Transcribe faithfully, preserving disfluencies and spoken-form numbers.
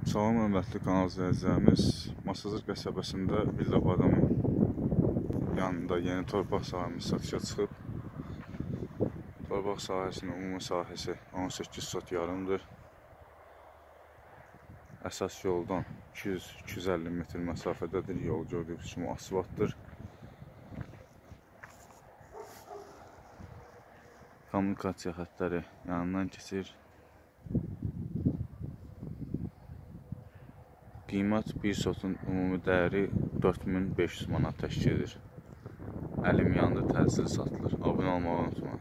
Salam, hörmətli kanal izləyicilərimiz. Masazır qəsəbəsində Villa Badamın yanında yeni torpaq sahəmiz satışa çıxıb. Torpaq sahəsinin ümumi sahəsi on səkkiz sot yarımdır. Əsas yoldan iki yüz iki yüz əlli metr məsafədədir. Yol gördüyünüz kimi asfaltdır. Kommunikasiya xətləri yanından keçir. Qiymət bir sotun ümumi dəyəri dörd min beş yüz manat təşkil edir. Əlim yanında təhsil satılır. Abunə olmağı unutmayın.